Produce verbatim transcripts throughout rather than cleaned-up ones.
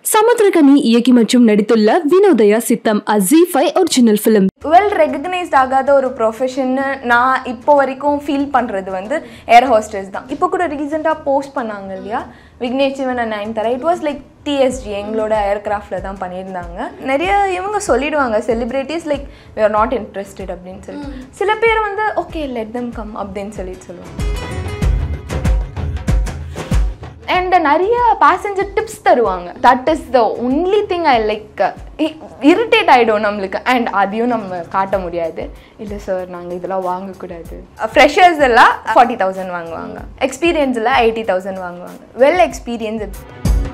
சமுத்திரகனி இயக்கி மற்றும் நடித்துள்ள Vinodhaya Sitham Zee five original film. Well recognised ஆகாத ஒரு ப்ரொஃபஷன் நான் இப்போ வரைக்கும் ஃபீல் பண்ணுறது வந்து ஏர் ஹோஸ்டஸ் தான். இப்போ கூட ரீசெண்டாக போஸ்ட் பண்ணாங்க இல்லையா Vignesh Nayanthara, it was like TSG எங்களோட ஏர்கிராஃப்டில் தான் பண்ணியிருந்தாங்க. நிறைய இவங்க சொல்லிடுவாங்க celebrities like we are not interested அப்படின்னு சொல்லி. சில பேர் வந்து ஓகே லெட் தெம் கம் அப்படின்னு சொல்லிட்டு சொல்லுவாங்க. அண்ட் நிறைய பேசஞ்சர் டிப்ஸ் தருவாங்க. That is the only thing I like. Irritate ஆகிடும் நம்மளுக்கு. அண்ட் அதையும் நம்ம காட்ட முடியாது. இல்லை சார் நாங்கள் இதெல்லாம் வாங்கக்கூடாது. ஃப்ரெஷர்ஸ் எல்லாம் ஃபார்ட்டி தௌசண்ட் வாங்குவாங்க, எக்ஸ்பீரியன்ஸில் எயிட்டி தௌசண்ட் வாங்குவாங்க. Well experience.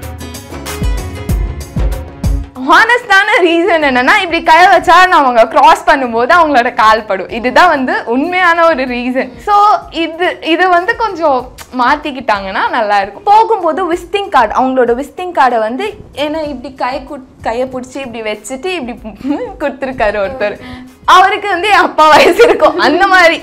ஹானஸ்டான ரீசன் என்னன்னா, இப்படி கை வச்சா அவங்க கிராஸ் பண்ணும்போது அவங்களோட கால் படும். இதுதான் வந்து உண்மையான ஒரு ரீசன். ஸோ இது இது வந்து கொஞ்சம் மாற்றிக்கிட்டாங்கன்னா நல்லா இருக்கும். போகும்போது விசிட்டிங் கார்டு, அவங்களோட விசிட்டிங் கார்டை வந்து ஏன்னா இப்படி கை கு கையை பிடிச்சி இப்படி வச்சுட்டு இப்படி கொடுத்துருக்காரு ஒருத்தர். அவருக்கு வந்து என் அப்பா வயசு இருக்கும் அந்த மாதிரி.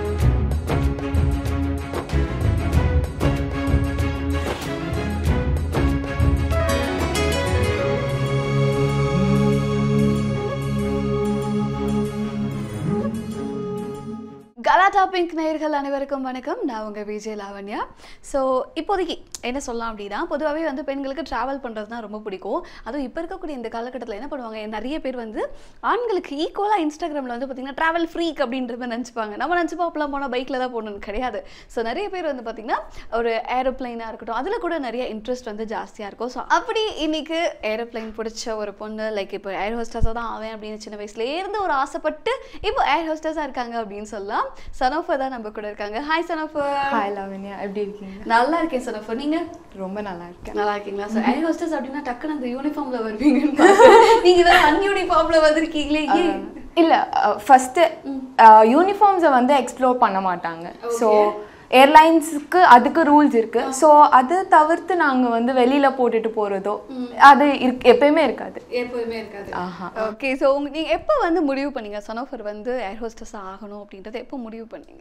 Galatta Pink நேயர்கள் அனைவருக்கும் வணக்கம். நான் உங்கள் விஜய் லாவண்யா. ஸோ இப்போதைக்கு என்ன சொல்லலாம் அப்படின்னா, பொதுவாகவே வந்து பெண்களுக்கு ட்ராவல் பண்ணுறது தான் ரொம்ப பிடிக்கும். அதுவும் இப்போ இருக்கக்கூடிய இந்த காலகட்டத்தில் என்ன பண்ணுவாங்க, நிறைய பேர் வந்து ஆண்களுக்கு ஈக்குவலாக இன்ஸ்டாகிராமில் வந்து பார்த்திங்கன்னா ட்ராவல் ஃப்ரீக் அப்படின்ற மாதிரி நினச்சிப்பாங்க. நம்ம நினச்சிப்பா அப்பெல்லாம் போனால் பைக்கில் தான் போகணுன்னு கிடையாது. ஸோ நிறைய பேர் வந்து பார்த்திங்கன்னா ஒரு ஏரோப்ளைனாக இருக்கட்டும், அதில் கூட நிறைய இன்ட்ரெஸ்ட் வந்து ஜாஸ்தியாக இருக்கும். ஸோ அப்படி இன்றைக்கி ஏரோப்ளைன் பிடிச்ச ஒரு பொண்ணு லைக் இப்போ ஏர் ஹோஸ்டஸாக தான் ஆவேன் அப்படின்னு சின்ன வயசுலேருந்து ஒரு ஆசைப்பட்டு இப்போ ஏர் ஹோஸ்டஸாக இருக்காங்க அப்படின்னு சொல்லலாம். சனோஃபர் தான் நம்ம கூட இருக்காங்க. ஹாய் சனோஃபர். ஹாய் லாவண்யா, எப்படி இருக்கீங்க? நல்லா இருக்கேன் சனோஃபர், நீங்க? ரொம்ப நல்லா இருக்கேன். நல்லா இருக்கீங்களா? ஸோ ஏர் ஹோஸ்டஸ் அப்படின்னா டக்குன்னு அந்த யூனிஃபார்ம்ல வருவீங்கன்னு நீங்க வேற அன்யூனிஃபார்ம்ல வந்திருக்கீங்களே. இல்லை, ஃபர்ஸ்ட்டு யூனிஃபார்ம்ஸை வந்து எக்ஸ்ப்ளோர் பண்ண மாட்டாங்க. ஸோ ஏர்லைன்ஸுக்கு அதுக்கு ரூல்ஸ் இருக்கு. ஸோ அது தவிர்த்து நாங்கள் வந்து வெளியில போட்டுட்டு போறதோ அது எப்பயுமே இருக்காது. எப்பயுமே இருக்காது. ஆஹா, ஓகே. ஸோ உங்க நீங்க எப்போ வந்து முடிவு பண்ணீங்க சனோஃபர் வந்து ஏர் ஹோஸ்டஸ் ஆகணும் அப்படின்றத எப்போ முடிவு பண்ணீங்க?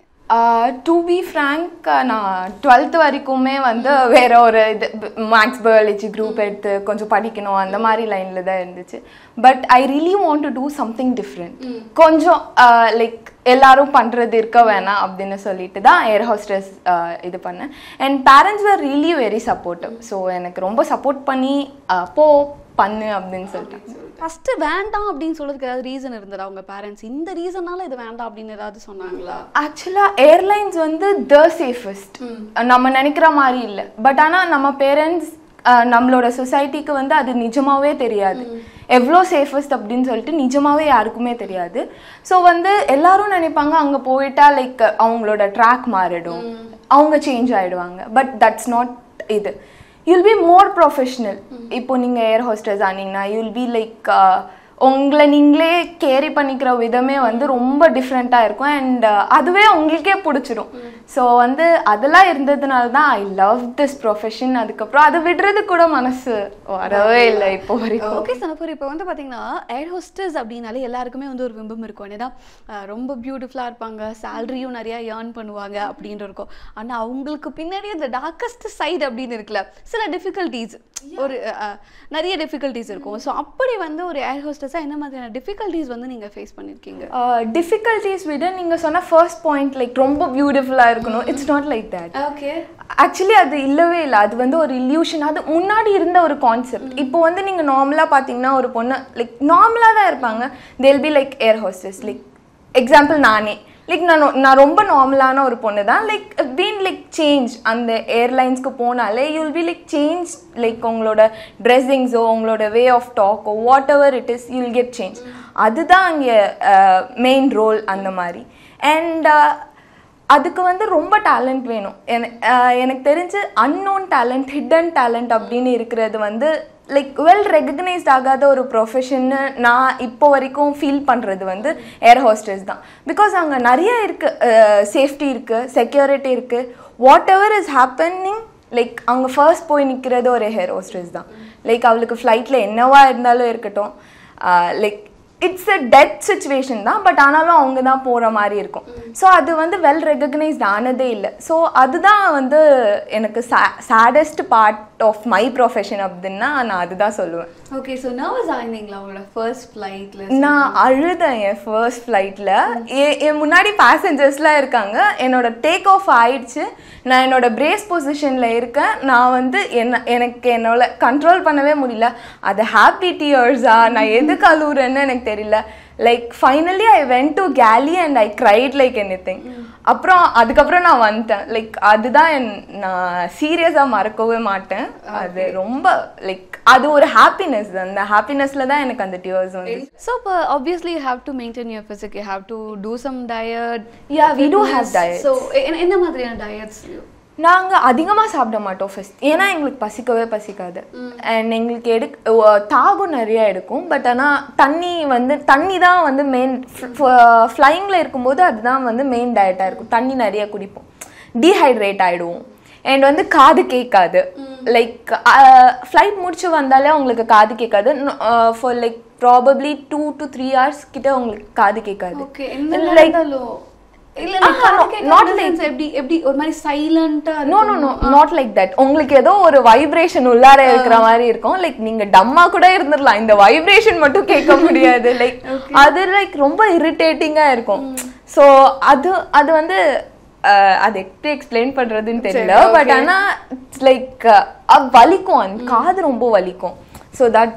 டு பி ஃப்ராங்க், நான் டுவெல்த் வரைக்குமே வந்து வேற ஒரு இது மேக்ஸ் பயாலஜி குரூப் எடுத்து கொஞ்சம் படிக்கணும் அந்த மாதிரி லைனில் தான் இருந்துச்சு. But I really want to do something different. கொஞ்சம் லைக் எல்லாரும் பண்ணுறது இருக்க வேணாம் அப்படின்னு சொல்லிட்டு தான் ஏர் ஹோஸ்டஸ் இது பண்ணேன். And parents were really very supportive. So எனக்கு ரொம்ப சப்போர்ட் பண்ணி போ பண்ணு அப்படின்னு சொல்லிட்டாங்க. ஃபர்ஸ்ட் வேண்டாம் அப்படின்னு சொல்றதுக்கு ஏதாவது ரீசன் இருந்ததா உங்க பேரண்ட்ஸ்? இந்த ரீசனால இது வேண்டாம் அப்படின்னு ஏதாவது சொன்னாங்களா? ஆக்சுவலா ஏர்லைன்ஸ் வந்து த சேஃபஸ்ட், நம்ம நினைக்கிற மாதிரி இல்லை. பட் ஆனால் நம்ம பேரண்ட்ஸ் நம்மளோட சொசைட்டிக்கு வந்து அது நிஜமாவே தெரியாது எவ்வளோ சேஃபஸ்ட் அப்படின்னு சொல்லிட்டு. நிஜமாவே யாருக்குமே தெரியாது. ஸோ வந்து எல்லாரும் நினைப்பாங்க அங்கே போயிட்டா லைக் அவங்களோட ட்ராக் மாறிடும், அவங்க சேஞ்ச் ஆகிடுவாங்க. பட் தட்ஸ் நாட் இது. You'll be more professional. இப்போ நீங்கள் ஏர் ஹோஸ்டஸ் ஆனீங்கன்னா யூல் பி லைக் உங்களை நீங்களே கேரி பண்ணிக்கிற விதமே வந்து ரொம்ப டிஃப்ரெண்ட்டாக இருக்கும். அண்ட் அதுவே உங்களுக்கே பிடிச்சிடும். ஸோ வந்து அதெல்லாம் இருந்ததுனால தான் ஐ லவ் திஸ் ப்ரொஃபஷன். அதுக்கப்புறம் அதை விடுறது கூட மனசு வரவே இல்லை இப்போ வரைக்கும். ஓகே சனோஃபர், இப்போ வந்து பார்த்தீங்கன்னா ஏர் ஹோஸ்டஸ் அப்படின்னாலே எல்லாருக்குமே வந்து ஒரு பிம்பம் இருக்கும். ஏன்னா ரொம்ப பியூட்டிஃபுல்லாக இருப்பாங்க, சேலரியும் நிறையா ஏர்ன் பண்ணுவாங்க அப்படின்னு இருக்கும். ஆனால் அவங்களுக்கு பின்னாடி அந்த டார்க்கஸ்ட் சைடு அப்படின்னு இருக்குல்ல, சில டிஃபிகல்ட்டிஸ், ஒரு நிறைய டிஃபிகல்ட்டிஸ் இருக்கும். ஸோ அப்படி வந்து ஒரு ஏர் ஹோஸ்டஸாக என்ன மாதிரியான டிஃபிகல்ட்டிஸ் வந்து நீங்கள் ஃபேஸ் பண்ணியிருக்கீங்க? டிஃபிகல்ட்டிஸ் விட நீங்கள் சொன்ன ஃபர்ஸ்ட் பாயிண்ட் லைக் ரொம்ப பியூட்டிஃபுல்லாக இருக்கணும், it's not like that. Okay, actually அது இல்லவே இல்லை. அது வந்து ஒரு இல்யூஷன். அது முன்னாடி இருந்த ஒரு கான்செப்ட். இப்போ வந்து நீங்கள் நார்மலாக பார்த்தீங்கன்னா ஒரு பொண்ணு லைக் நார்மலாக தான் இருப்பாங்க. They'll be like air hostess. Like example நானே லைக் நான் நான் ரொம்ப நார்மலான ஒரு பொண்ணு தான். லைக் பீன் லைக் சேஞ்ச் அந்த ஏர்லைன்ஸ்க்கு போனாலே you'll be like change. Like உங்களோட ட்ரெஸ்ஸிங்ஸோ உங்களோட வே ஆஃப் டாக்கோ whatever it is you'll get change. அதுதான் அங்கே மெயின் ரோல் அந்த மாதிரி. அண்ட் அதுக்கு வந்து ரொம்ப டேலண்ட் வேணும். எனக்கு தெரிஞ்சு அன்னோன் டேலண்ட், ஹிடன் டேலண்ட் அப்படின்னு இருக்கிறது வந்து லைக் வெல் ரெகக்னைஸ்ட் ஆகாத ஒரு ப்ரொஃபஷன்னு நான் இப்போ வரைக்கும் ஃபீல் பண்ணுறது வந்து ஏர் ஹோஸ்டஸ் தான். பிகாஸ் அங்கே நிறைய இருக்குது, சேஃப்டி இருக்குது, செக்யூரிட்டி இருக்குது. Whatever is happening like அவங்க ஃபர்ஸ்ட் போய் நிற்கிறது ஒரு ஏர் ஹோஸ்டஸ் தான். லைக் அவளுக்கு ஃப்ளைட்டில் என்னவா இருந்தாலும் இருக்கட்டும், like it's a death situation தான், பட் ஆனாலும் அவங்க தான் போகிற மாதிரி இருக்கும். ஸோ அது வந்து வெல் ரெகக்னைஸ்ட் ஆனதே இல்லை. ஸோ அதுதான் வந்து எனக்கு saddest part of my profession அப்படின்னா நான் அதுதான் சொல்லுவேன். ஓகே, ஸோ நர்வஸ் ஆயிருந்தீங்களா உங்களோட ஃபர்ஸ்ட் ஃப்ளைட்டில்? நான் அழுதேன் என் ஃபர்ஸ்ட் ஃப்ளைட்டில். என் முன்னாடி பேசஞ்சர்ஸ்லாம் இருக்காங்க, என்னோட டேக் ஆஃப் ஆயிடுச்சு, நான் என்னோட பிரேஸ் பொசிஷனில் இருக்கேன், நான் வந்து என்ன எனக்கு என்னோட கண்ட்ரோல் பண்ணவே முடியல. அது ஹாப்பி டியர்ஸா நான் எதுக்கு அழுகுறேன்னு எனக்கு தெரியல. Like finally I went to galley and I cried like anything. அப்புறம் அதுக்கப்புறம் நான் வந்துட்டேன். லைக் அதுதான் என் நான் சீரியஸாக மறக்கவே மாட்டேன். அது ரொம்ப லைக் அது ஒரு ஹாப்பினஸ், அந்த ஹாப்பினஸ்ல தான் எனக்கு அந்த டியர்ஸ் வந்து. ஸோ இப்போ obviously you have to maintain your physique, you have to do some diet. Yeah we do have diet. So என்ன மாதிரியான டயட்ஸ்? நாங்கள் அதிகமாக சாப்பிட மாட்டோம் ஃபர்ஸ்ட், ஏன்னா எங்களுக்கு பசிக்கவே பசிக்காது. அண்ட் எங்களுக்கு எடுக்க தாகம் நிறையா எடுக்கும். பட் ஆனால் தண்ணி வந்து தண்ணி தான் வந்து மெயின். ஃப்ளைங்கில் இருக்கும்போது அதுதான் வந்து மெயின் டயட்டாக இருக்கும். தண்ணி நிறையா குடிப்போம், டீஹைட்ரேட் ஆகிடுவோம். அண்ட் வந்து காது கேட்காது. லைக் ஃப்ளைட் முடிச்சு வந்தாலே உங்களுக்கு காது கேட்காது. For like probably two to three hours கிட்ட உங்களுக்கு காது கேட்காது. லைக் உங்களுக்கு ஏதோ ஒரு வைப்ரேஷன் உள்ளார இருக்கிற மாதிரி இருக்கும். லைக் நீங்க டம்மா கூட இருந்துடலாம், இந்த வைப்ரேஷன் மட்டும் கேட்க முடியாது. லைக் அது லைக் ரொம்ப இரிட்டேட்டிங்கா இருக்கும். ஸோ அது அது வந்து அது எப்படி எக்ஸ்பிளைன் பண்றதுன்னு தெரியல. பட் ஆனா லைக் வலிக்கும், அந்த காது ரொம்ப வலிக்கும். ஸோ தட்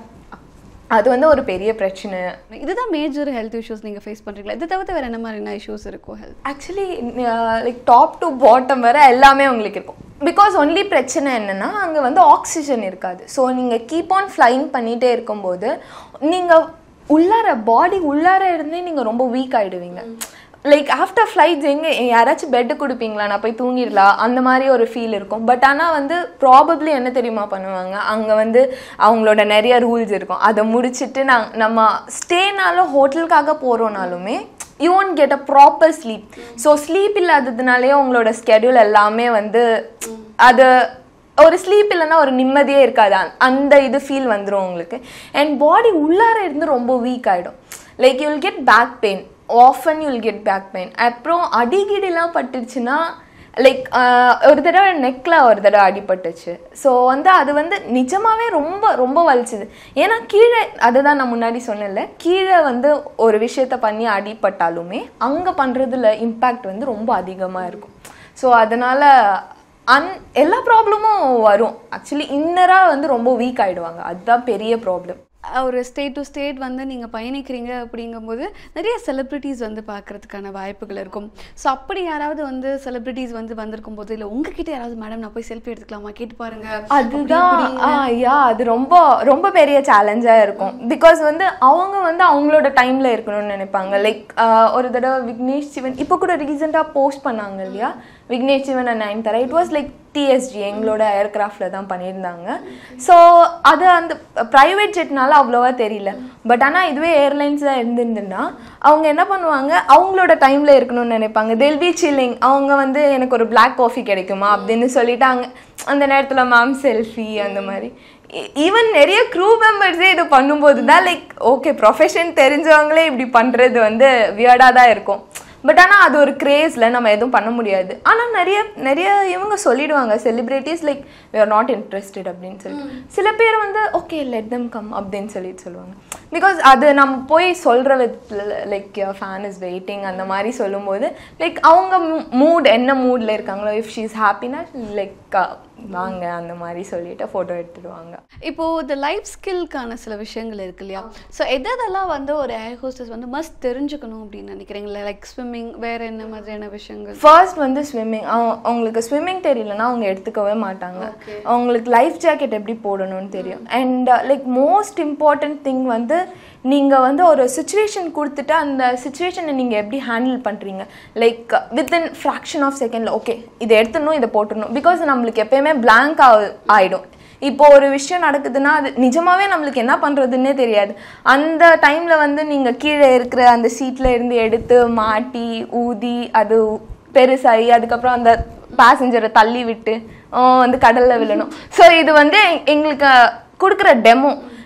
அது வந்து ஒரு பெரிய பிரச்சனை. இதுதான் மேஜர் ஹெல்த் இஷ்யூஸ் நீங்கள் ஃபேஸ் பண்ணுறீங்களா? இது தவிர்த்து வேறு என்ன மாதிரியான இஷ்யூஸ் இருக்கும் health? Actually like top to bottom வரை எல்லாமே உங்களுக்கு இருக்கும். பிகாஸ் ஒன்லி பிரச்சனை என்னென்னா அங்கே வந்து ஆக்சிஜன் இருக்காது. ஸோ நீங்கள் கீப் ஆன் ஃப்ளைங் பண்ணிகிட்டே இருக்கும்போது நீங்கள் உள்ளார பாடி உள்ளார இருந்தே நீங்கள் ரொம்ப வீக் ஆகிடுவீங்க. லைக் ஆஃப்டர் ஃப்ளைட்ஸ் எங்கே யாராச்சும் பெட்டு கொடுப்பீங்களா, நான் போய் தூங்கிடலாம், அந்த மாதிரி ஒரு ஃபீல் இருக்கும். பட் ஆனால் வந்து ப்ராபப்ளி என்ன தெரியுமா பண்ணுவாங்க, அங்கே வந்து அவங்களோட நிறைய ரூல்ஸ் இருக்கும். அதை முடிச்சுட்டு நான் நம்ம ஸ்டேனாலும் ஹோட்டலுக்காக போகிறோனாலுமே you won't get a proper sleep. So sleep இல்லாததுனாலே உங்களோட ஸ்கெடியூல் எல்லாமே வந்து அது ஒரு ஸ்லீப் இல்லைன்னா ஒரு நிம்மதியே இருக்காது. அந்த இது ஃபீல் வந்துடும் உங்களுக்கு. அண்ட் பாடி உள்ளார இருந்து ரொம்ப வீக் ஆகிடும். Like you will get back pain, often you will get back pain. அப்புறம் அடிக்கடிலாம் பட்டுச்சுன்னா லைக் ஒரு தடவை நெக்கில் ஒரு தடவை அடிபட்டுச்சு. ஸோ வந்து அது வந்து நிஜமாவே ரொம்ப ரொம்ப வலிச்சுது. ஏன்னா கீழே அதுதான் நான் முன்னாடி சொன்னேன்ல, கீழே வந்து ஒரு விஷயத்த பண்ணி அடிபட்டாலுமே அங்கே பண்ணுறதுல இம்பேக்ட் வந்து ரொம்ப அதிகமாக இருக்கும். ஸோ அதனால் அன் எல்லா ப்ராப்ளமும் வரும். ஆக்சுவலி இன்னராக வந்து ரொம்ப வீக் ஆகிடுவாங்க, அதுதான் பெரிய ப்ராப்ளம். ஒரு ஸ்டேட் டு ஸ்டேட் வந்து நீங்கள் பயணிக்கிறீங்க அப்படிங்கும்போது நிறைய செலிப்ரிட்டிஸ் வந்து பார்க்குறதுக்கான வாய்ப்புகள் இருக்கும். ஸோ அப்படி யாராவது வந்து செலிப்ரிட்டிஸ் வந்து வந்திருக்கும் போது இல்லை உங்ககிட்ட யாராவது மேடம் நான் போய் செல்ஃபி எடுத்துக்கலாமா கேட்டு பாருங்க, அதுதான் யா அது ரொம்ப ரொம்ப பெரிய சேலஞ்சாக இருக்கும். பிகாஸ் வந்து அவங்க வந்து அவங்களோட டைமில் இருக்கணும்னு நினைப்பாங்க. லைக் ஒரு தடவை விக்னேஷ் சிவன் இப்போ கூட ரீசெண்டாக போஸ்ட் பண்ணாங்க இல்லையா, Vignesh Sivan and Nayanthara. It was like TSG எங்களோட ஏர்கிராஃப்டில் தான் பண்ணியிருந்தாங்க. ஸோ அது அந்த ப்ரைவேட் ஜெட்னால அவ்வளோவா தெரியல. பட் ஆனால் இதுவே ஏர்லைன்ஸ் தான் இருந்துருந்துன்னா அவங்க என்ன பண்ணுவாங்க, அவங்களோட டைமில் இருக்கணும்னு நினைப்பாங்க. They'll be chilling. அவங்க வந்து எனக்கு ஒரு பிளாக் காஃபி கிடைக்குமா அப்படின்னு சொல்லிட்டு அங்கே அந்த நேரத்தில் மேம் செல்ஃபி அந்த மாதிரி. ஈவன் நிறைய க்ரூ மெம்பர்ஸே இது பண்ணும்போது தான் லைக் ஓகே ப்ரொஃபஷன் தெரிஞ்சவங்களே இப்படி பண்ணுறது வந்து வியர்டாக தான் இருக்கும். பட் ஆனால் அது ஒரு கிரேஸில் நம்ம எதுவும் பண்ண முடியாது. ஆனால் நிறைய நிறைய இவங்க சொல்லிடுவாங்க celebrities like we are not interested அப்படின்னு சொல்லிட்டு. சில பேர் வந்து ஓகே லெட் தம் கம் அப்படின்னு சொல்லிட்டு சொல்லுவாங்க. பிகாஸ் அது நம்ம போய் சொல்கிற விதத்தில் like your fan is waiting அந்த மாதிரி சொல்லும்போது லைக் அவங்க மூட் என்ன மூடில் இருக்காங்களோ, இஃப் ஷீ இஸ் ஹாப்பினா லைக் வாங்க அந்த மாதிரி சொல்லிட்டு ஃபோட்டோ எடுத்துடுவாங்க. இப்போது இந்த லைஃப் ஸ்கில்க்கான சில விஷயங்கள் இருக்கு இல்லையா, ஸோ எதெல்லாம் வந்து ஒரு ஏர் ஹோஸ்டஸ் வந்து மஸ்ட் தெரிஞ்சுக்கணும் அப்படின்னு நினைக்கிறீங்களா? லைக் ஸ்விம்மிங், வேறு என்ன மாதிரியான விஷயங்கள்? ஃபர்ஸ்ட் வந்து ஸ்விம்மிங். அவங்களுக்கு ஸ்விம்மிங் தெரியலன்னா அவங்க எடுத்துக்கவே மாட்டாங்க. அவங்களுக்கு லைஃப் ஜாக்கெட் எப்படி போடணும்னு தெரியும். And like most important thing வந்து நீங்கள் வந்து ஒரு சுச்சுவேஷன் கொடுத்துட்டு அந்த சுச்சுவேஷனை நீங்கள் எப்படி ஹேண்டில் பண்ணுறீங்க. லைக் வித்தின் ஃப்ராக்ஷன் ஆஃப் செகண்டில் ஓகே இதை எடுத்துடணும் இதை போட்டுடணும். பிகாஸ் நம்மளுக்கு எப்போயுமே பிளாங்க் ஆகிடும். இப்போ ஒரு விஷயம் நடக்குதுன்னா அது நிஜமாவே நம்மளுக்கு என்ன பண்ணுறதுன்னே தெரியாது. அந்த டைமில் வந்து நீங்கள் கீழே இருக்கிற அந்த சீட்டில் இருந்து எடுத்து மாட்டி ஊதி அது பெருசாகி அதுக்கப்புறம் அந்த பேசஞ்சரை தள்ளி விட்டு வந்து கடலில் விழணும். ஸோ இது வந்து எங்களுக்கு கொடுக்குற டெமோ.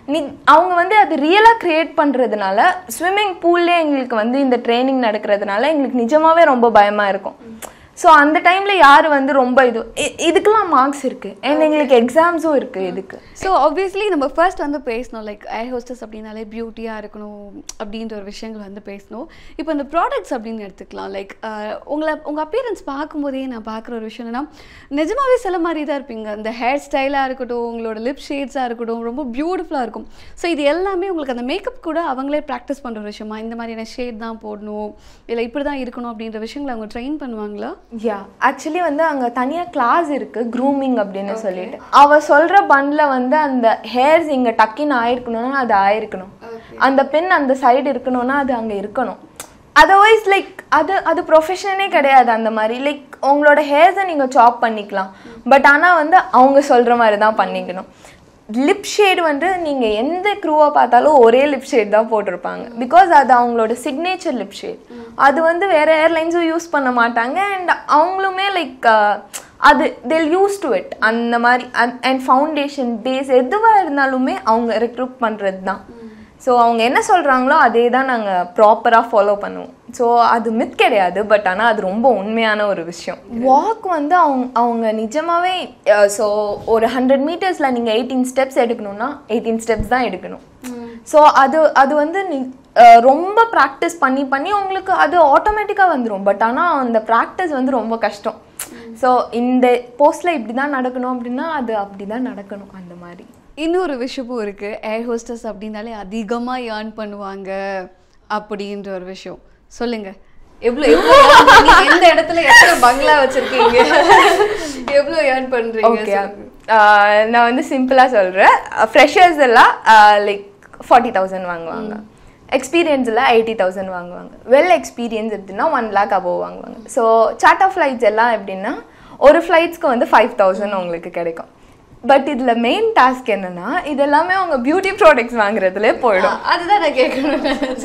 நீ அவங்க வந்து அது ரியலாக க்ரியேட் பண்ணுறதுனால ஸ்விம்மிங் பூல்லே எங்களுக்கு வந்து இந்த ட்ரைனிங் நடக்கிறதுனால எங்களுக்கு நிஜமாகவே ரொம்ப பயமாக இருக்கும். ஸோ அந்த டைமில் யார் வந்து ரொம்ப இது இதுக்கெல்லாம் மார்க்ஸ் இருக்குது அண்ட் எங்களுக்கு எக்ஸாம்ஸும் இருக்குது இதுக்கு. ஸோ ஆப்வியஸ்லி நம்ம ஃபர்ஸ்ட் வந்து பேசணும் லைக் ஏர் ஹோஸ்டஸ் அப்படின்னாலே பியூட்டியாக இருக்கணும் அப்படின்ற ஒரு விஷயங்கள் வந்து பேசணும். இப்போ இந்த ப்ராடக்ட்ஸ் அப்படின்னு எடுத்துக்கலாம். லைக் உங்களை உங்கள் அப்பியரன்ஸ் பார்க்கும்போதே நான் பார்க்குற ஒரு விஷயம் என்னன்னா நிஜமாகவே சில மாதிரி தான் இருப்பீங்க. இந்த ஹேர் ஸ்டைலாக இருக்கட்டும், உங்களோட லிப் ஷேட்ஸாக இருக்கட்டும், ரொம்ப பியூட்டிஃபுல்லாக இருக்கும். ஸோ இது எல்லாமே உங்களுக்கு அந்த மேக்கப் கூட அவங்களே ப்ராக்டிஸ் பண்ணுற விஷயமா? இந்த மாதிரியான ஷேட் தான் போடணும், இல்லை இப்படி தான் இருக்கணும் அப்படின்ற விஷயங்களை அவங்க ட்ரெயின் பண்ணுவாங்களா? யா ஆக்சுவலி வந்து அங்கே தனியாக கிளாஸ் இருக்குது க்ரூமிங் அப்படின்னு சொல்லிட்டு. அவள் சொல்கிற பண்டில் வந்து அந்த ஹேர்ஸ் இங்கே டக்கின்னு ஆயிருக்கணும்னா அது ஆயிருக்கணும், அந்த பென் அந்த சைடு இருக்கணும்னா அது அங்கே இருக்கணும். அதர்வைஸ் லைக் அது அது ப்ரொஃபஷனே கிடையாது. அந்த மாதிரி லைக் உங்களோட ஹேர்ஸை நீங்கள் சாப் பண்ணிக்கலாம், பட் ஆனால் வந்து அவங்க சொல்கிற மாதிரி தான் பண்ணிக்கணும். லிப் ஷேட் வந்து நீங்கள் எந்த க்ரூவை பார்த்தாலும் ஒரே லிப் ஷேட் தான் போட்டிருப்பாங்க. பிகாஸ் அது அவங்களோட சிக்னேச்சர் லிப் ஷேட். அது வந்து வேறு ஏர்லைன்ஸும் யூஸ் பண்ண மாட்டாங்க அண்ட் அவங்களுமே லைக் அது they'll யூஸ் டு இட். அந்த மாதிரி அண்ட் ஃபவுண்டேஷன் பேஸ் எதுவாக இருந்தாலுமே அவங்க ரெக்ரூட் பண்ணுறது தான். ஸோ அவங்க என்ன சொல்கிறாங்களோ அதே தான் நாங்கள் ப்ராப்பராக ஃபாலோ பண்ணுவோம். ஸோ அது மித் கிடையாது, பட் ஆனால் அது ரொம்ப உண்மையான ஒரு விஷயம். வாக் வந்து அவங்க அவங்க நிஜமாகவே ஸோ ஒரு ஹண்ட்ரட் மீட்டர்ஸில் நீங்கள் எயிட்டீன் ஸ்டெப்ஸ் எடுக்கணும்னா எயிட்டீன் ஸ்டெப்ஸ் தான் எடுக்கணும். ஸோ அது அது வந்து நீ ரொம்ப ப்ராக்டிஸ் பண்ணி பண்ணி உங்களுக்கு அது ஆட்டோமேட்டிக்காக வந்துடும். பட் ஆனால் அந்த ப்ராக்டிஸ் வந்து ரொம்ப கஷ்டம். ஸோ இந்த போஸ்டில் இப்படி தான் நடக்கணும் அப்படின்னா அது அப்படி தான் நடக்கணும். அந்த மாதிரி இன்னொரு விஷயமும் இருக்குது. ஏர் ஹோஸ்டஸ் அப்படின்னாலே அதிகமாக ஏர்ன் பண்ணுவாங்க அப்படின்ற ஒரு விஷயம் சொல்லுங்கள். எவ்வளோ எவ்வளோ எந்த இடத்துல எத்தனை பங்களா வச்சுருக்கீங்க, எவ்வளோ ஏர்ன் பண்ணுறீங்க? ஓகே, நான் வந்து சிம்பிளாக சொல்கிறேன். ஃப்ரெஷர்ஸ் எல்லாம் லைக் ஃபார்ட்டி தௌசண்ட் வாங்குவாங்க, எக்ஸ்பீரியன்ஸில் எயிட்டி தௌசண்ட் வாங்குவாங்க, வெல் எக்ஸ்பீரியன்ஸ் எப்படின்னா ஒன் லேக் அபோவ் வாங்குவாங்க. ஸோ சார்ட்டர் ஃப்ளைட்ஸ் எல்லாம் எப்படின்னா ஒரு ஃப்ளைட்ஸ்க்கு வந்து ஃபைவ் தௌசண்ட் உங்களுக்கு கிடைக்கும். பட் இதில் மெயின் டாஸ்க் என்னன்னா இது எல்லாமே அவங்க பியூட்டி ப்ராடக்ட்ஸ் வாங்குறதுலே போயிடும். அதுதான் நான் கேட்கணும்.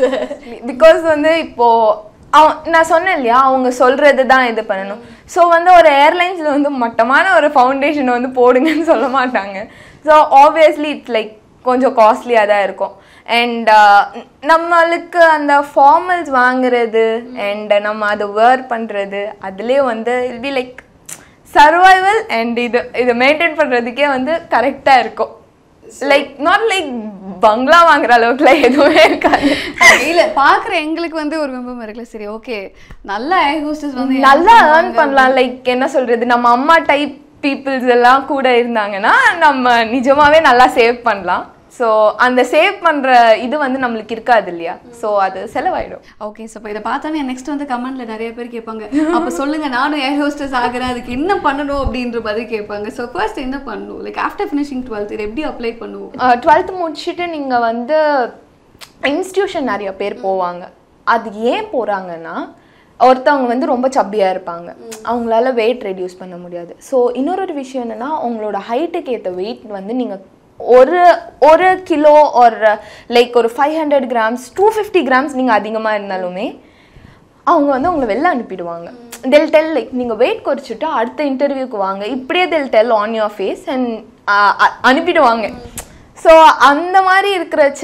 பிகாஸ் வந்து இப்போது அவ நான் சொன்னேன் இல்லையா, அவங்க சொல்கிறது தான் இது பண்ணணும். ஸோ வந்து ஒரு ஏர்லைன்ஸில் வந்து மட்டமான ஒரு ஃபவுண்டேஷனை வந்து போடுங்கன்னு சொல்ல மாட்டாங்க. ஸோ ஆப்வியஸ்லி இட்ஸ் லைக் கொஞ்சம் காஸ்ட்லியாக தான் இருக்கும். அண்ட் நம்மளுக்கு அந்த ஃபார்மல்ஸ் வாங்குறது அண்ட் நம்ம அதை வேர் பண்ணுறது அதுலேயே வந்து it'll be like survival and இது இதை மெயின்டைன் பண்ணுறதுக்கே வந்து கரெக்டாக இருக்கும். லைக் நாட் லைக் பங்களா வாங்குற அளவுக்குலாம் எதுவுமே இருக்காது. இல்லை பார்க்குற எங்களுக்கு வந்து ஒரு விரும்பம் இருக்குல்ல, சரி ஓகே நல்லா ஏர் ஹோஸ்டஸ் வந்து நல்லா ஏர்ன் பண்ணலாம். லைக் என்ன சொல்கிறது, நம்ம அம்மா டைப் பீப்புள்ஸ் எல்லாம் கூட இருந்தாங்கன்னா நம்ம நிஜமாகவே நல்லா சேவ் பண்ணலாம். ஸோ அந்த சேவ் பண்ணுற இது வந்து நம்மளுக்கு இருக்காது இல்லையா, ஸோ அது செலவாயிடும். ஓகே, ஸோ இப்போ இதை பார்த்தாலே நெக்ஸ்ட் வந்து கமெண்ட்ல நிறைய பேர் கேட்பாங்க, அப்போ சொல்லுங்க நானும் ஏர் ஹோஸ்டஸ் ஆகிறேன், அதுக்கு என்ன பண்ணணும் அப்படின்ற மாதிரி கேட்பாங்க. ஸோ ஃபர்ஸ்ட் என்ன பண்ணணும், லைக் ஆஃப்டர் ஃபினிஷிங் டுவெல்த் இது எப்படி அப்ளை பண்ணுவோம்? டுவெல்த் முடிச்சுட்டு நீங்கள் வந்து இன்ஸ்டியூஷன் நிறைய பேர் போவாங்க. அது ஏன் போகிறாங்கன்னா ஒருத்தவங்க வந்து ரொம்ப சப்பியாக இருப்பாங்க, அவங்களால வெயிட் ரெடியூஸ் பண்ண முடியாது. ஸோ இன்னொரு விஷயம் என்னென்னா உங்களோட ஹைட்டுக்கு ஏற்ற வெயிட் வந்து நீங்கள் ஒரு ஒரு கிலோ ஒரு லைக் ஒரு five hundred grams two fifty grams நீங்கள் அதிகமாக இருந்தாலுமே அவங்க வந்து உங்களை வெளில அனுப்பிடுவாங்க. தெல் டெல் லைக் நீங்கள் வெயிட் குறைச்சிட்டு அடுத்த இன்டர்வியூக்கு வாங்க, இப்படியே they'll tell on your face and அனுப்பிடுவாங்க. ஸோ அந்த மாதிரி இருக்கிறச்ச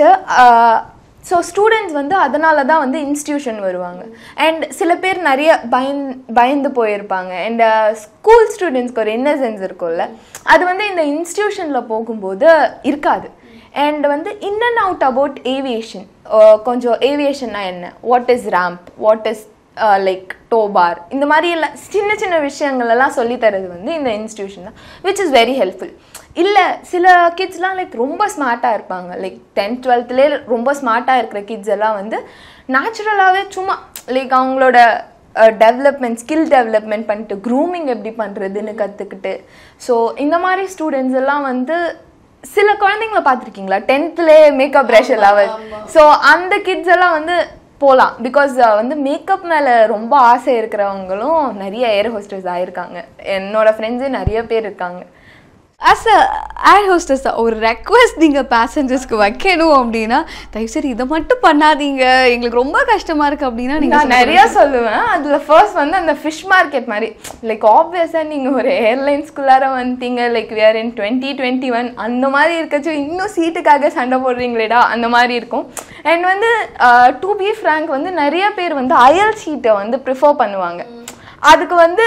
ஸோ ஸ்டூடெண்ட்ஸ் வந்து அதனால தான் வந்து இன்ஸ்டியூஷன் வருவாங்க. அண்ட் சில பேர் நிறைய பயந் பயந்து போயிருப்பாங்க. அண்ட் ஸ்கூல் ஸ்டூடெண்ட்ஸ்க்கு ஒரு இன்னசென்ஸ் இருக்கும்ல, அது வந்து இந்த இன்ஸ்டியூஷனில் போகும்போது இருக்காது. அண்ட் வந்து in and out about aviation, கொஞ்சம் ஏவியேஷன்னா என்ன, what is ramp, what is like டோபார், இந்த மாதிரி எல்லாம் சின்ன சின்ன விஷயங்கள் எல்லாம் சொல்லித்தரது வந்து இந்த இன்ஸ்டியூஷன் தான், விச் இஸ் வெரி ஹெல்ப்ஃபுல். இல்லை சில கிட்ஸ்லாம் லைக் ரொம்ப ஸ்மார்ட்டாக இருப்பாங்க, லைக் டென்த் டுவெல்த்லேயே ரொம்ப ஸ்மார்ட்டாக இருக்கிற கிட்ஸ் எல்லாம் வந்து நேச்சுரலாகவே சும்மா லைக் அவங்களோட டெவலப்மெண்ட் ஸ்கில் டெவலப்மெண்ட் பண்ணிட்டு க்ரூமிங் எப்படி பண்ணுறதுன்னு கற்றுக்கிட்டு, ஸோ இந்த மாதிரி ஸ்டூடெண்ட்ஸ் எல்லாம் வந்து சில குழந்தைங்களை பார்த்துருக்கீங்களா டென்த்லேயே மேக்கப் ப்ரஷ் எல்லாம், ஸோ அந்த கிட்ஸ் எல்லாம் வந்து போகலாம். பிகாஸ் வந்து மேக்கப் மேலே ரொம்ப ஆசை இருக்கிறவங்களும் நிறைய ஏர் ஹோஸ்டர்ஸ் ஆகிருக்காங்க. என்னோடய ஃப்ரெண்ட்ஸு நிறைய பேர் இருக்காங்க. ஆஸ் அ ஏர் ஹோஸ்டஸ் ஒரு ரெக்வெஸ்ட் நீங்கள் பேசஞ்சர்ஸ்க்கு வைக்கணும் அப்படின்னா தயவுசரி இதை மட்டும் பண்ணாதீங்க, எங்களுக்கு ரொம்ப கஷ்டமாக இருக்குது அப்படின்னா நீங்கள் நிறையா சொல்லுவேன். அதில் ஃபர்ஸ்ட் வந்து அந்த ஃபிஷ் மார்க்கெட் மாதிரி, லைக் ஆப்வியஸாக நீங்கள் ஒரு ஏர்லைன்ஸ்குள்ளார வந்துட்டீங்க, like were in twenty twenty one அந்த மாதிரி இருக்கச்சு இன்னும் சீட்டுக்காக சண்டை போடுறீங்களேடா அந்த மாதிரி இருக்கும். அண்ட் வந்து டு பி ஃப்ராங்க் வந்து நிறைய பேர் வந்து அயல் சீட்டை வந்து ப்ரிஃபர் பண்ணுவாங்க. அதுக்கு வந்து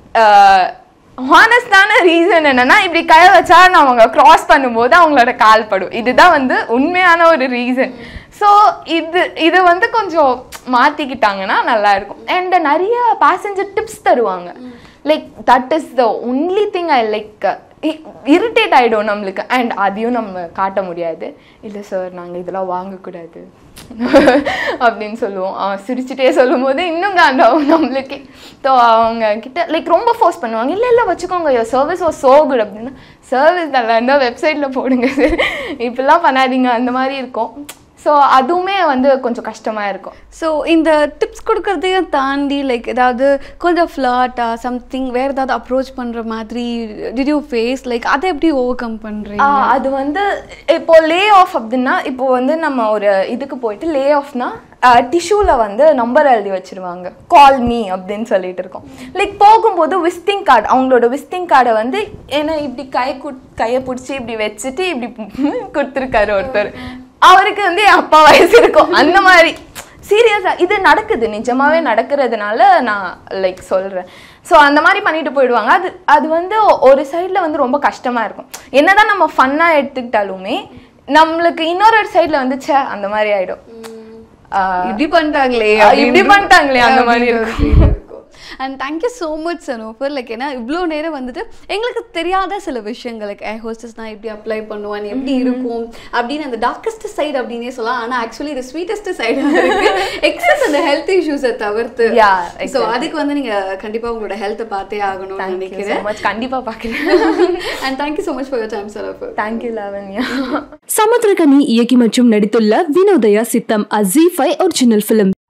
ஹானஸ்டான ரீசன் என்னன்னா, இப்படி கை வச்சா அவங்க கிராஸ் பண்ணும்போது அவங்களோட கால் படும். இதுதான் வந்து உண்மையான ஒரு ரீசன். ஸோ இது இது வந்து கொஞ்சம் மாற்றிக்கிட்டாங்கன்னா நல்லா இருக்கும். அண்ட் நிறைய பேசஞ்சர் டிப்ஸ் தருவாங்க. Like that is the only thing I like. Irritate ஆகிடும் நம்மளுக்கு. அண்ட் அதையும் நம்ம காட்ட முடியாது. இல்லை சார் நாங்கள் இதெல்லாம் வாங்கக்கூடாது அப்படின்னு சொல்லுவோம். அவன் சிரிச்சுட்டே சொல்லும் போது இன்னும் காண்டாகும் நம்மளுக்கு. ஸோ அவங்க கிட்ட லைக் ரொம்ப ஃபோர்ஸ் பண்ணுவாங்க, இல்லை இல்லை வச்சுக்கோங்க, your service was so good அப்படின்னா. சர்வீஸ் நல்லா இருந்தால் வெப்சைட்டில் போடுங்க சார், இப்படிலாம் பண்ணாதீங்க அந்த மாதிரி இருக்கும். ஸோ அதுவுமே வந்து கொஞ்சம் கஷ்டமாக இருக்கும். ஸோ இந்த டிப்ஸ் கொடுக்கறதையும் தாண்டி லைக் ஏதாவது கொஞ்சம் ஃப்ளாட்டா சம்திங் வேறு ஏதாவது அப்ரோச் பண்ணுற மாதிரி டிட் யூ ஃபேஸ், லைக் அதை எப்படி ஓவர் கம் பண்ணுறீங்க? அது வந்து இப்போ லே ஆஃப் அப்படின்னா, இப்போ வந்து நம்ம ஒரு இதுக்கு போயிட்டு லே ஆஃப்னா டிஷ்யூவில் வந்து நம்பர் எழுதி வச்சுருவாங்க, கால் மீ அப்படின்னு சொல்லிட்டு இருக்கோம். லைக் போகும்போது விசிட்டிங் கார்டு, அவங்களோட விசிட்டிங் கார்டை வந்து ஏன்னா இப்படி கை கு கையை பிடிச்சி இப்படி வச்சுட்டு இப்படி கொடுத்துருக்காரு ஒருத்தர். அவருக்கு வந்து என் அப்பா வயசு இருக்கும் அந்த மாதிரி. சீரியஸா இது நடக்குது, நிஜமாவே நடக்கிறதுனால நான் லைக் சொல்றேன். ஸோ அந்த மாதிரி பண்ணிட்டு போயிடுவாங்க. அது அது வந்து ஒரு சைடில் வந்து ரொம்ப கஷ்டமா இருக்கும். என்னதான் நம்ம ஃபன்னா எடுத்துக்கிட்டாலுமே நம்மளுக்கு இன்னொரு சைடில் வந்து சே அந்த மாதிரி ஆயிடும். இப்படி பண்ணிட்டாங்களே இப்படி பண்ணிட்டாங்களே அந்த மாதிரி இருக்கும். And thank you so much Sanofar. Like ஏன்னா இவ்வளோ நேரம் வந்துட்டு எங்களுக்கு தெரியாத சில விஷயங்கள் லைக் ஏர் ஹோஸ்டஸ் நான் எப்படி அப்ளை பண்ணுவேன், எப்படி இருக்கும் அப்படின்னு அந்த டார்க்கஸ்ட் சைடு அப்படின்னே சொல்லலாம். ஆனால் ஆக்சுவலி இது ஸ்வீட்டஸ்ட் சைடு எக்ஸஸ் அந்த ஹெல்த் இஷ்யூஸை தவிர்த்து. ஸோ அதுக்கு வந்து நீங்கள் கண்டிப்பாக உங்களோட ஹெல்த்தை பார்த்தே ஆகணும்னு நினைக்கிறேன். கண்டிப்பாக பார்க்குறேன். And thank you so much for your time Sanofar. Thank you Lavanya. Samuthirakani இயக்கி மற்றும் நடித்துள்ள Vinodhaya Sitham a Zee five original film.